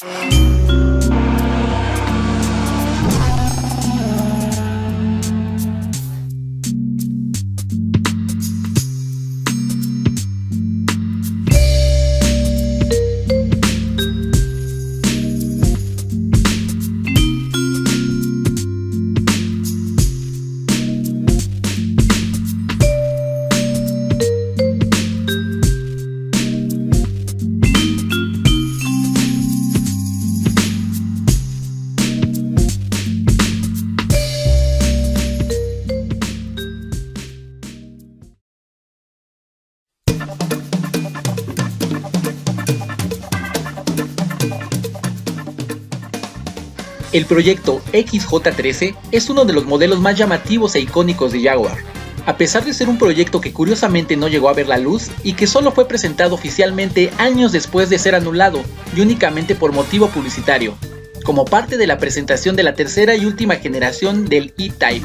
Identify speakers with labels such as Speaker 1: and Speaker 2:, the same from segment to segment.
Speaker 1: El proyecto XJ13 es uno de los modelos más llamativos e icónicos de Jaguar. A pesar de ser un proyecto que curiosamente no llegó a ver la luz y que solo fue presentado oficialmente años después de ser anulado y únicamente por motivo publicitario, como parte de la presentación de la tercera y última generación del E-Type.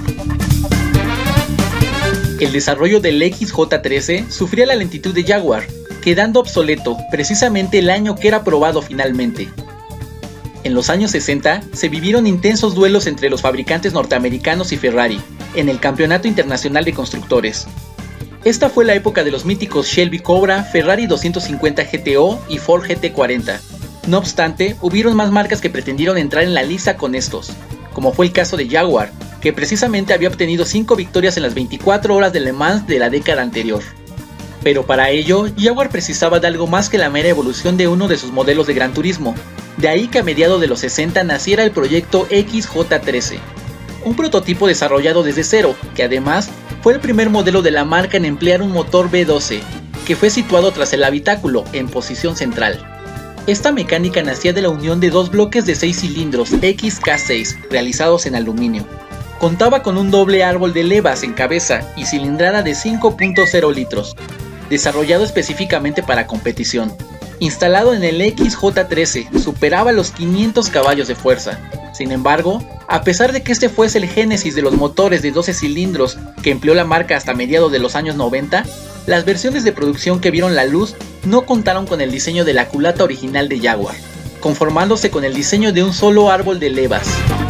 Speaker 1: El desarrollo del XJ13 sufría la lentitud de Jaguar, quedando obsoleto precisamente el año que era aprobado finalmente. En los años 60 se vivieron intensos duelos entre los fabricantes norteamericanos y Ferrari, en el Campeonato Internacional de Constructores. Esta fue la época de los míticos Shelby Cobra, Ferrari 250 GTO y Ford GT40. No obstante, hubieron más marcas que pretendieron entrar en la lista con estos, como fue el caso de Jaguar, que precisamente había obtenido 5 victorias en las 24 horas de Le Mans de la década anterior. Pero para ello, Jaguar precisaba de algo más que la mera evolución de uno de sus modelos de gran turismo. De ahí que a mediados de los 60 naciera el proyecto XJ13, un prototipo desarrollado desde cero, que además fue el primer modelo de la marca en emplear un motor V12, que fue situado tras el habitáculo, en posición central. Esta mecánica nacía de la unión de dos bloques de 6 cilindros XK6 realizados en aluminio. Contaba con un doble árbol de levas en cabeza y cilindrada de 5.0 litros, desarrollado específicamente para competición. Instalado en el XJ13, superaba los 500 caballos de fuerza. Sin embargo, a pesar de que este fuese el génesis de los motores de 12 cilindros que empleó la marca hasta mediados de los años 90, las versiones de producción que vieron la luz no contaron con el diseño de la culata original de Jaguar, conformándose con el diseño de un solo árbol de levas.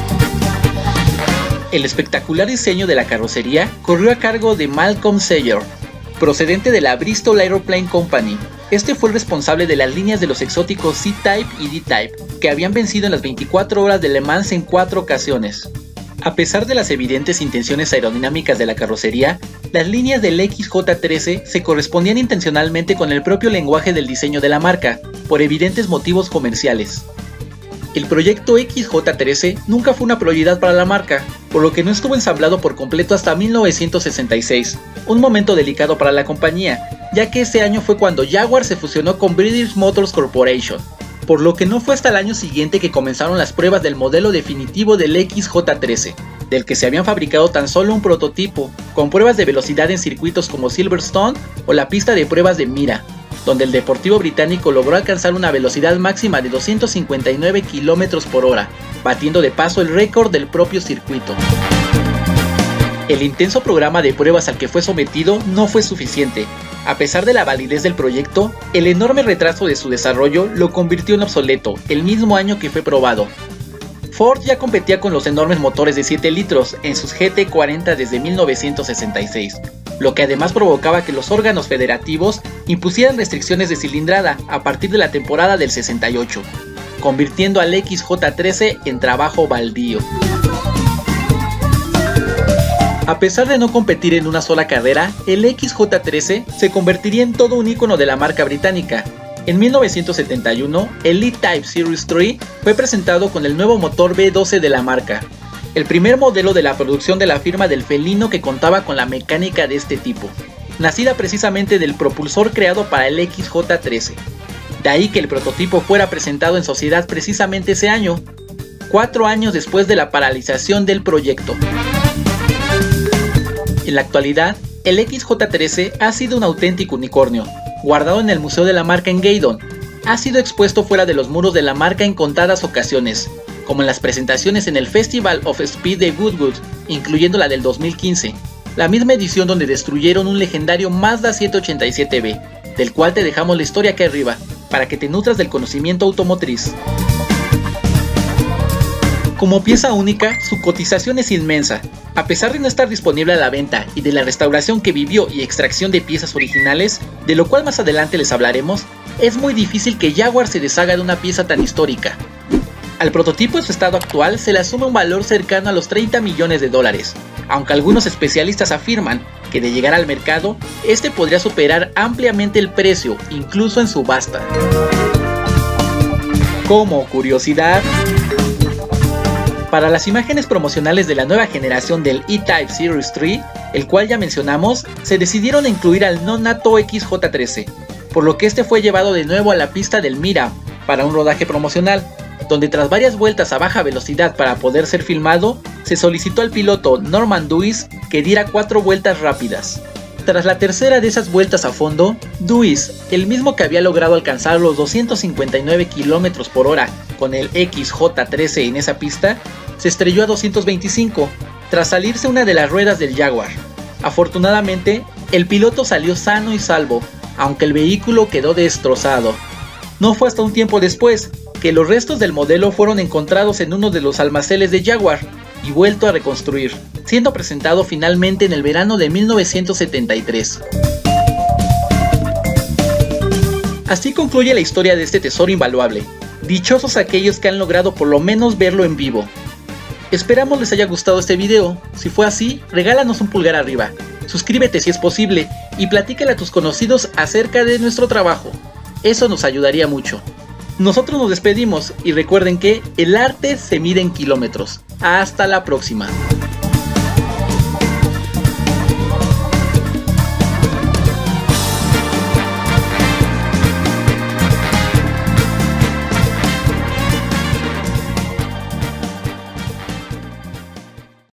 Speaker 1: El espectacular diseño de la carrocería corrió a cargo de Malcolm Sayer, procedente de la Bristol Aeroplane Company. Este fue el responsable de las líneas de los exóticos C-Type y D-Type, que habían vencido en las 24 horas de Le Mans en 4 ocasiones. A pesar de las evidentes intenciones aerodinámicas de la carrocería, las líneas del XJ13 se correspondían intencionalmente con el propio lenguaje del diseño de la marca, por evidentes motivos comerciales. El proyecto XJ13 nunca fue una prioridad para la marca, por lo que no estuvo ensamblado por completo hasta 1966, un momento delicado para la compañía, ya que ese año fue cuando Jaguar se fusionó con British Motors Corporation, por lo que no fue hasta el año siguiente que comenzaron las pruebas del modelo definitivo del XJ13, del que se habían fabricado tan solo un prototipo, con pruebas de velocidad en circuitos como Silverstone o la pista de pruebas de Mira, donde el deportivo británico logró alcanzar una velocidad máxima de 259 km por hora, batiendo de paso el récord del propio circuito. El intenso programa de pruebas al que fue sometido no fue suficiente. A pesar de la validez del proyecto, el enorme retraso de su desarrollo lo convirtió en obsoleto el mismo año que fue probado. Ford ya competía con los enormes motores de 7 litros en sus GT40 desde 1966, lo que además provocaba que los órganos federativos impusieran restricciones de cilindrada a partir de la temporada del 68, convirtiendo al XJ13 en trabajo baldío. A pesar de no competir en una sola carrera, el XJ13 se convertiría en todo un ícono de la marca británica. En 1971, el E-Type Series 3 fue presentado con el nuevo motor V12 de la marca, el primer modelo de la producción de la firma del felino que contaba con la mecánica de este tipo, nacida precisamente del propulsor creado para el XJ13. De ahí que el prototipo fuera presentado en sociedad precisamente ese año, 4 años después de la paralización del proyecto. En la actualidad, el XJ13 ha sido un auténtico unicornio, guardado en el Museo de la Marca en Gaydon. Ha sido expuesto fuera de los muros de la marca en contadas ocasiones, como en las presentaciones en el Festival of Speed de Goodwood, incluyendo la del 2015, la misma edición donde destruyeron un legendario Mazda 787B, del cual te dejamos la historia aquí arriba, para que te nutras del conocimiento automotriz. Como pieza única, su cotización es inmensa. A pesar de no estar disponible a la venta y de la restauración que vivió y extracción de piezas originales, de lo cual más adelante les hablaremos, es muy difícil que Jaguar se deshaga de una pieza tan histórica. Al prototipo en su estado actual se le asume un valor cercano a los 30 millones de dólares, aunque algunos especialistas afirman que de llegar al mercado, este podría superar ampliamente el precio, incluso en subasta. Como curiosidad, para las imágenes promocionales de la nueva generación del E-Type Series 3, el cual ya mencionamos, se decidieron incluir al no nato XJ13, por lo que este fue llevado de nuevo a la pista del Mira para un rodaje promocional, donde tras varias vueltas a baja velocidad para poder ser filmado, se solicitó al piloto Norman Duis que diera 4 vueltas rápidas. Tras la tercera de esas vueltas a fondo, Duis, el mismo que había logrado alcanzar los 259 km por hora con el XJ13 en esa pista, se estrelló a 225 tras salirse una de las ruedas del Jaguar. Afortunadamente, el piloto salió sano y salvo, aunque el vehículo quedó destrozado. No fue hasta un tiempo después que los restos del modelo fueron encontrados en uno de los almacenes de Jaguar y vuelto a reconstruir, siendo presentado finalmente en el verano de 1973. Así concluye la historia de este tesoro invaluable. Dichosos aquellos que han logrado por lo menos verlo en vivo. Esperamos les haya gustado este video. Si fue así, regálanos un pulgar arriba, suscríbete si es posible y platícale a tus conocidos acerca de nuestro trabajo. Eso nos ayudaría mucho. Nosotros nos despedimos y recuerden que el arte se mide en kilómetros. Hasta la próxima.